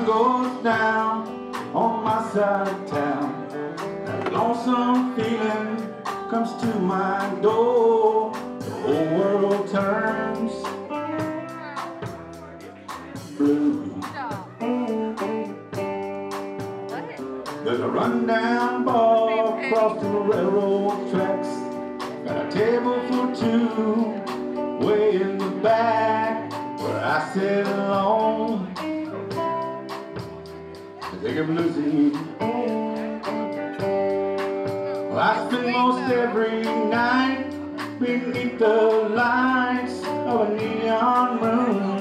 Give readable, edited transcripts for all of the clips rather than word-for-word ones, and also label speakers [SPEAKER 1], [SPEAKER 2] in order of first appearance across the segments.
[SPEAKER 1] goes down on my side of town, that lonesome feeling comes to my door. The whole world turns blue. There's a rundown bar across the railroad tracks, got a table for two way in the back, where I sit alone to take a bluesy. Well, I spend most every night beneath the lights of a neon moon.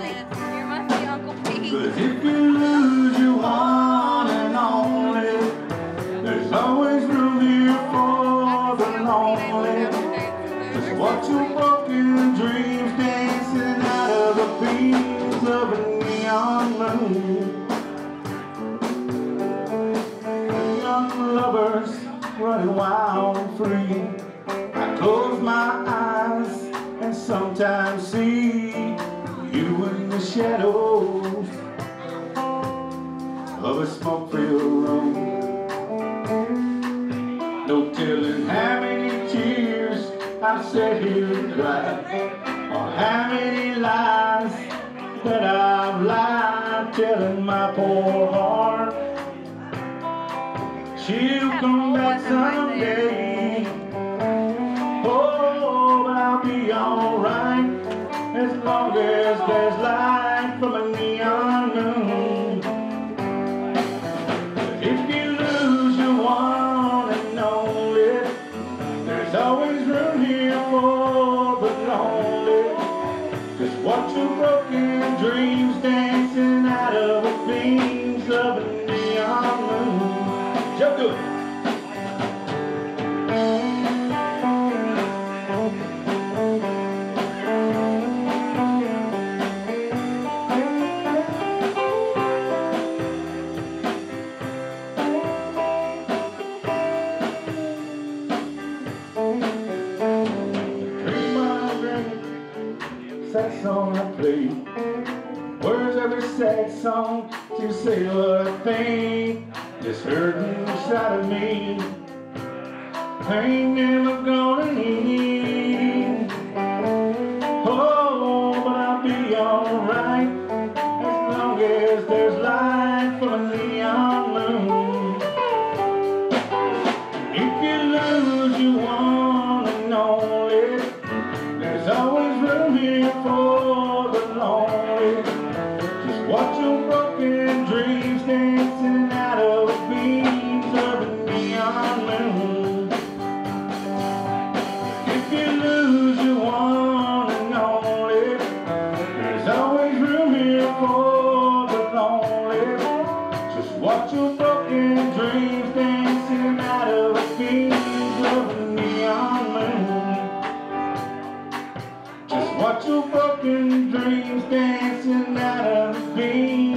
[SPEAKER 1] Cause if you lose your one and only, there's always room here for the lonely. Just watch your broken dreams dancing out of the beams of a neon moon. Young lovers running wild and free, I close my eyes and sometimes see you in the shadows of a smoke-filled room. No telling how many tears I've sat here and cried, or how many lies that I've lied, telling my poor heart she'll come back someday. Oh, but I'll be alright as long as there's light from a neon moon. If you lose your one and only, there's always room here for the lonely. Just watch your broken dreams dancing out of the beams of a neon moon. Jump to it. Sad song I play, words every sad song to say what I think, just hurting inside of me. Pain never gonna end. Oh, but I'll be alright as long as there's light from a neon moon. If you lose your one and only, there's always room here for the lonely. Just watch your broken dreams dancing out of the beams of a neon moon. If you lose your one and only, there's always room here for the lonely. Just watch your broken dreams dancing out of the beams of a neon moon. Watch your broken dreams dancing out of the beams